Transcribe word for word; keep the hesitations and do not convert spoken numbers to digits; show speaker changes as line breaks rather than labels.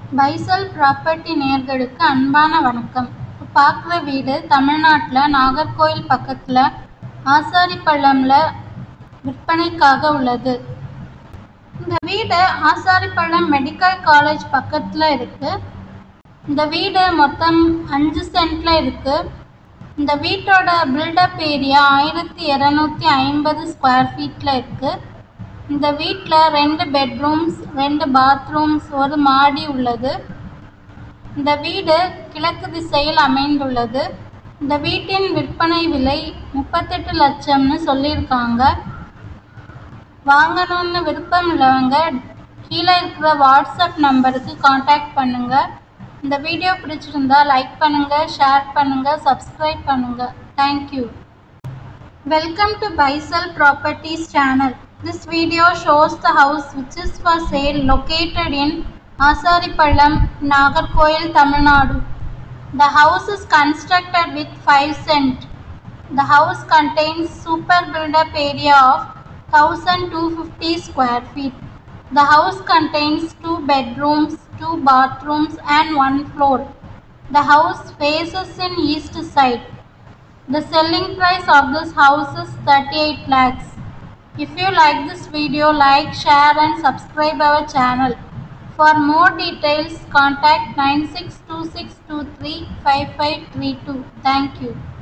பைசல் property நேயர்களுக்கு அன்பான வணக்கம். இப்போ பார்க்குற வீடு தமிழ்நாட்டில் நாகர்கோயில் பக்கத்தில் ஆசாரிப்பள்ளம்ல விற்பனைக்காக உள்ளது. இந்த வீடு ஆசாரிப்பள்ளம் மெடிக்கல் காலேஜ் பக்கத்தில் இருக்கு. இந்த வீடு மொத்தம் அஞ்சு சென்ட்ல இருக்கு. இந்த வீட்டோட பில்டப் ஏரியா ஆயிரத்தி இரநூத்தி ஐம்பது ஸ்கொயர் ஃபீட்ல இருக்கு. இந்த வீட்டில் ரெண்டு பெட்ரூம்ஸ், ரெண்டு பாத்ரூம்ஸ், ஒரு மாடி உள்ளது. இந்த வீடு கிழக்கு திசையில் அமைந்துள்ளது. இந்த வீட்டின் விற்பனை விலை முப்பத்தெட்டு லட்சம்னு சொல்லியிருக்காங்க. வாங்கணும்னு விருப்பம் உள்ளவங்க கீழே இருக்கிற வாட்ஸ்அப் நம்பருக்கு காண்டாக்ட் பண்ணுங்க. இந்த வீடியோ பிடிச்சிருந்தா லைக் பண்ணுங்க, ஷேர் பண்ணுங்க, சப்ஸ்கிரைப் பண்ணுங்க. Thank you. Welcome to Bysal Properties channel. This video shows the house which is for sale located in Asaripallam, Nagarkoil, Tamil Nadu. The house is constructed with five cent. The house contains super build-up area of one thousand two hundred fifty square feet. The house contains two bedrooms, two bathrooms and one floor. The house faces in east side. The selling price of this house is thirty-eight lakhs. If you like this video, like, share and subscribe our channel. For more details, contact nine six two six two three five five three two. Thank you.